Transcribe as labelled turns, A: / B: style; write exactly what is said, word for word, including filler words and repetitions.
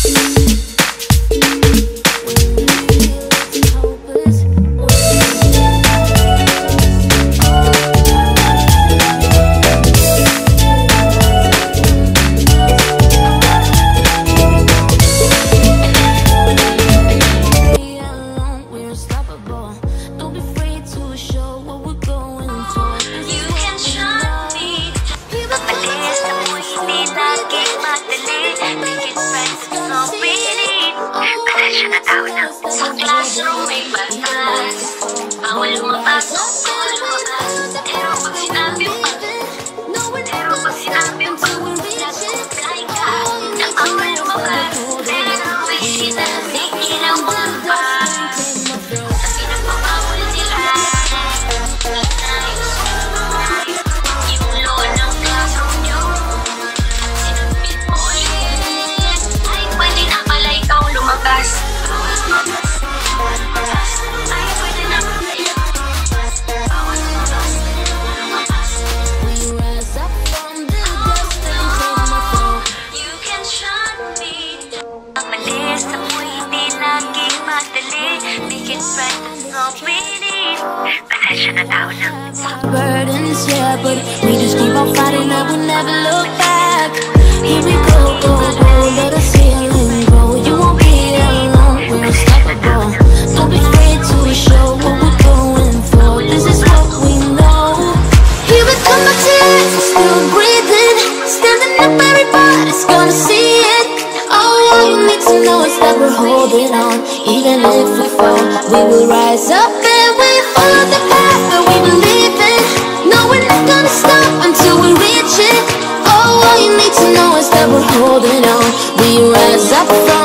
A: Sa classroom may batas, bawal lumabas, bawal lumabas. Pero pag sinabi mo, pero pag sinabi mo, nagkukay ka, na bawal lumabas. Pero may sinabi ginawa pa, sa pinagpapawal nila. Yung lolong classroom nyo, sinabit mo ulit, ay pwede na pala ikaw lumabas.
B: Burdens, yeah, but we just keep on fighting and we'll never look back. Here we go, go, go, let us heal and grow. You won't be alone, we're unstoppable. Don't be afraid to show what we're going for. This is what we know. Here we come, my tears, we're still breathing. Standing up, everybody's gonna see it. All you need to know is that we're holding on. Even if we fall, we will rise up and we follow the path that we believe in. No, we're not gonna stop until we reach it. Oh, all you need to know is that we're holding on. We rise up from